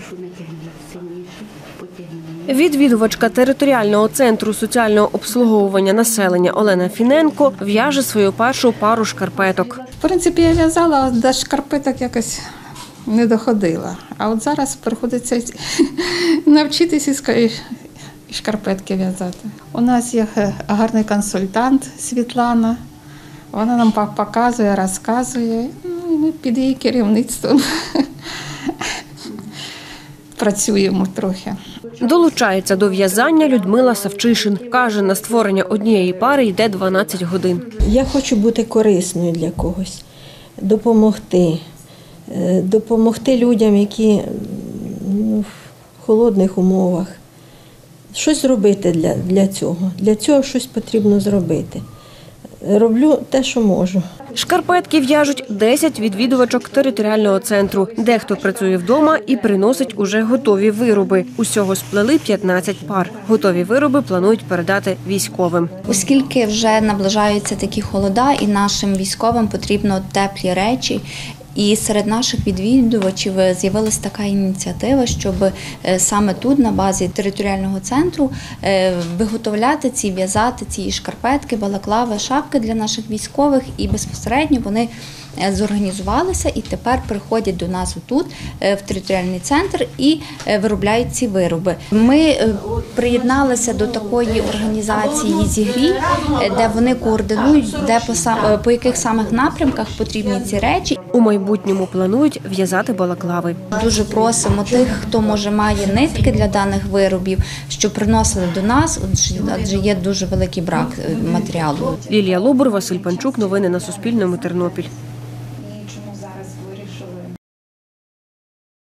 Відвідувачка територіального центру соціального обслуговування населення Олена Фіненко в'яже свою першу пару шкарпеток. В принципі, я в'язала, а до шкарпеток якось не доходила. А от зараз приходиться навчитися і шкарпетки в'язати. У нас є гарний консультант Світлана. Вона нам показує, розказує. Ми під її керівництвом працюємо трохи. Долучається до в'язання Людмила Савчишин. Каже, на створення однієї пари йде 12 годин. Я хочу бути корисною для когось, допомогти людям, які в холодних умовах. Щось зробити для цього. Для цього щось потрібно зробити. Роблю те, що можу. Шкарпетки в'яжуть 10 відвідувачок територіального центру. Дехто працює вдома і приносить уже готові вироби. Усього сплели 15 пар. Готові вироби планують передати військовим. Оскільки вже наближаються такі холода і нашим військовим потрібно теплі речі, і серед наших відвідувачів з'явилася така ініціатива, щоб саме тут, на базі територіального центру, виготовляти в'язати ці шкарпетки, балаклави, шапки для наших військових. І безпосередньо вони зорганізувалися і тепер приходять до нас тут, в територіальний центр, і виробляють ці вироби. Ми приєдналися до такої організації «Зігрій», де вони координують, по яких самих напрямках потрібні ці речі. У майбутньому планують в'язати балаклави. Дуже просимо тих, хто, може, має нитки для даних виробів, щоб приносили до нас, адже є дуже великий брак матеріалу. Лілія Лобур, Василь Панчук. Новини на Суспільному. Тернопіль.